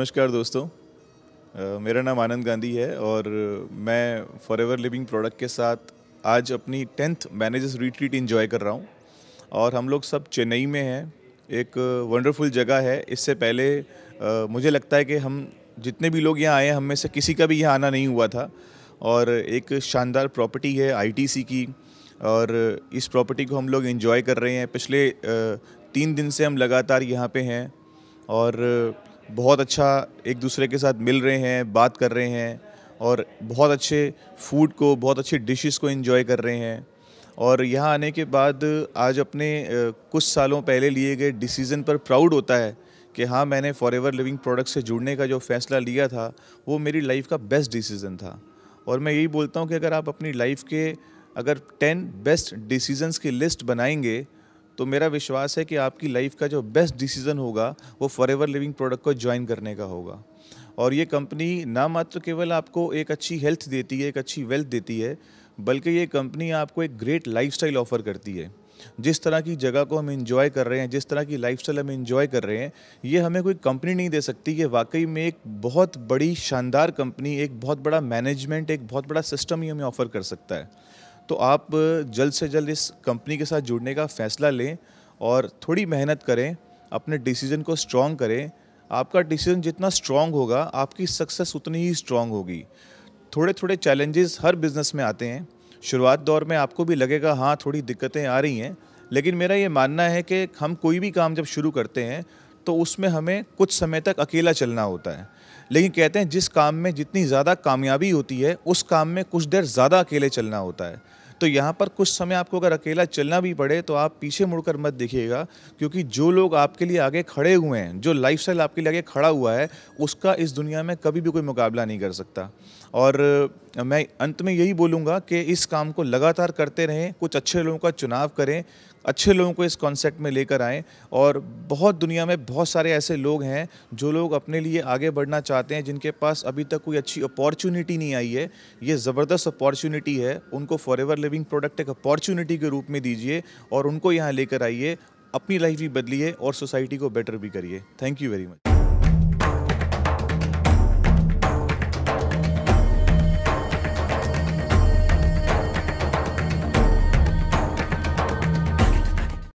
नमस्कार दोस्तों। मेरा नाम आनंद गांधी है और मैं फॉरएवर लिविंग प्रोडक्ट के साथ आज अपनी 10th मैनेजर्स रिट्रीट एंजॉय कर रहा हूँ और हम लोग सब चेन्नई में हैं। एक वंडरफुल जगह है। इससे पहले मुझे लगता है कि हम जितने भी लोग यहाँ आए हैं हम में से किसी का भी यहाँ आना नहीं हुआ था और एक शानदार प्रॉपर्टी है आईटीसी की और इस प्रॉपर्टी को हम लोग एंजॉय कर रहे हैं। पिछले 3 दिन से हम लगातार यहाँ पे हैं और बहुत अच्छा एक दूसरे के साथ मिल रहे हैं, बात कर रहे हैं और बहुत अच्छे फूड को, बहुत अच्छी डिशेस को एंजॉय कर रहे हैं। और यहाँ आने के बाद आज अपने कुछ सालों पहले लिए गए डिसीज़न पर प्राउड होता है कि हाँ, मैंने फॉरएवर लिविंग प्रोडक्ट से जुड़ने का जो फ़ैसला लिया था वो मेरी लाइफ का बेस्ट डिसीज़न था। और मैं यही बोलता हूँ कि अगर आप अपनी लाइफ के अगर 10 बेस्ट डिसीजंस की लिस्ट बनाएंगे तो मेरा विश्वास है कि आपकी लाइफ का जो बेस्ट डिसीज़न होगा वो फॉरएवर लिविंग प्रोडक्ट को ज्वाइन करने का होगा। और ये कंपनी ना मात्र केवल आपको एक अच्छी हेल्थ देती है, एक अच्छी वेल्थ देती है, बल्कि ये कंपनी आपको एक ग्रेट लाइफस्टाइल ऑफ़र करती है। जिस तरह की जगह को हम एंजॉय कर रहे हैं, जिस तरह की लाइफस्टाइल हम एंजॉय कर रहे हैं, ये हमें कोई कंपनी नहीं दे सकती। ये वाकई में एक बहुत बड़ी शानदार कंपनी, एक बहुत बड़ा मैनेजमेंट, एक बहुत बड़ा सिस्टम ही हमें ऑफ़र कर सकता है। तो आप जल्द से जल्द इस कंपनी के साथ जुड़ने का फ़ैसला लें और थोड़ी मेहनत करें, अपने डिसीज़न को स्ट्रॉन्ग करें। आपका डिसीज़न जितना स्ट्रॉन्ग होगा, आपकी सक्सेस उतनी ही स्ट्रॉन्ग होगी। थोड़े थोड़े चैलेंजेस हर बिज़नेस में आते हैं। शुरुआत दौर में आपको भी लगेगा हाँ, थोड़ी दिक्कतें आ रही हैं, लेकिन मेरा ये मानना है कि हम कोई भी काम जब शुरू करते हैं तो उसमें हमें कुछ समय तक अकेला चलना होता है। लेकिन कहते हैं जिस काम में जितनी ज़्यादा कामयाबी होती है उस काम में कुछ देर ज़्यादा अकेले चलना होता है। तो यहाँ पर कुछ समय आपको अगर अकेला चलना भी पड़े तो आप पीछे मुड़कर मत देखिएगा, क्योंकि जो लोग आपके लिए आगे खड़े हुए हैं, जो लाइफस्टाइल आपके लिए आगे खड़ा हुआ है, उसका इस दुनिया में कभी भी कोई मुकाबला नहीं कर सकता। और मैं अंत में यही बोलूँगा कि इस काम को लगातार करते रहें, कुछ अच्छे लोगों का चुनाव करें, अच्छे लोगों को इस कॉन्सेप्ट में लेकर आएँ। और बहुत दुनिया में बहुत सारे ऐसे लोग हैं जो लोग अपने लिए आगे बढ़ना चाहते हैं, जिनके पास अभी तक कोई अच्छी अपॉर्चुनिटी नहीं आई है। ये ज़बरदस्त अपॉर्चुनिटी है, उनको फॉरएवर लिविंग प्रोडक्ट एक अपॉर्चुनिटी के रूप में दीजिए और उनको यहाँ लेकर आइए, अपनी लाइफ भी बदलिए और सोसाइटी को बेटर भी करिए। Thank you very much.